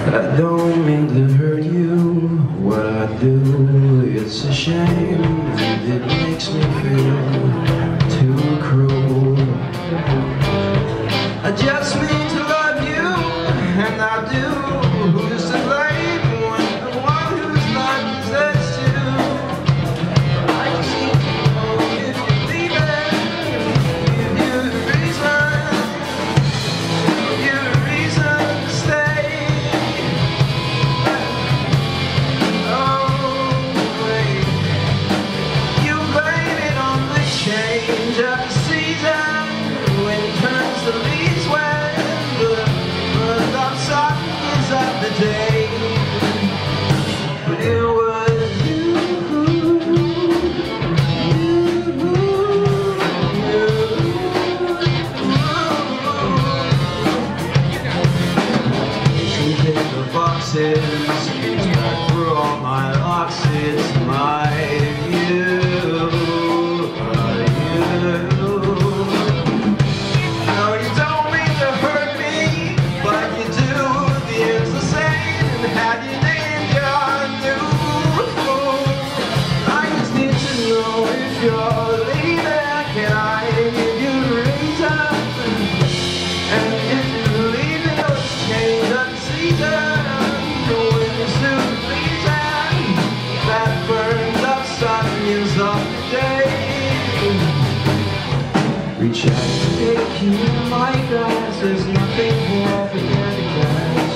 I don't mean to hurt you, what I do, it's a shame, and it makes me feel too cruel. I just mean to love you, and I do. Who's to blame when the one who's not deserves to? I just need to know if you're leaving, give you a reason, give you a reason to stay. Change of the season, wind turns the leaves when the bird of softness of the day. But it was you pick the boxes, back through all my locks, it's my view. Reach out to take you in my glass, there's nothing more for the glass.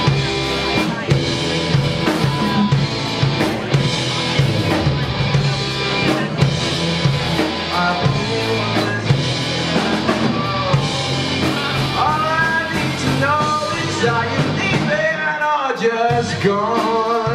All I need to know is are you leaving or just gone?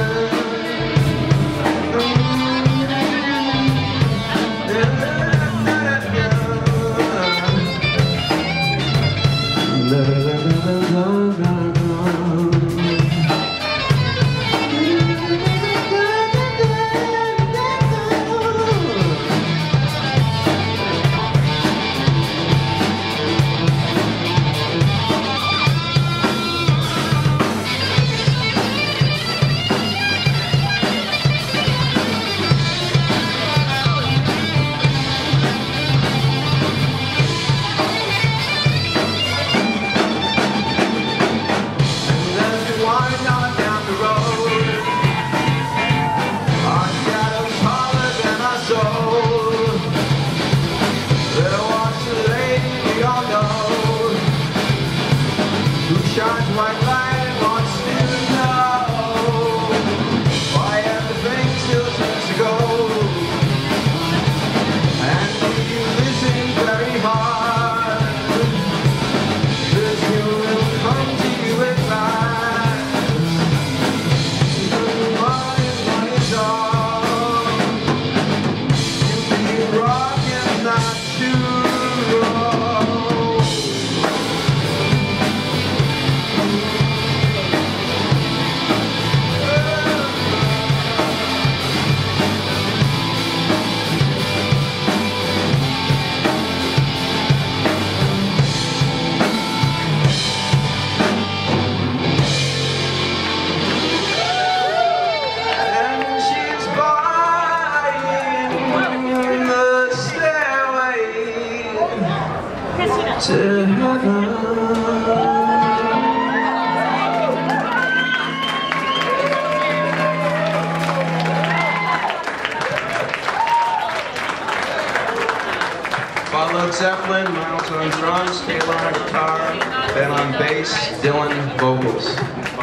Shines white light, wants to know why everything still seems to go. And if you listen very hard, this will come to you at last. One is all. You'll be rocking, not too wrong. To heaven. Followed Zeppelin, Miles on drums, Taylor on guitar, Ben on bass, Dylan vocals.